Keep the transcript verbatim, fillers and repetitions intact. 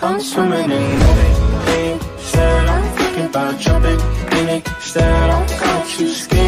I'm swimming in it. Instead I'm thinking about jumping in it. Instead I got you scared.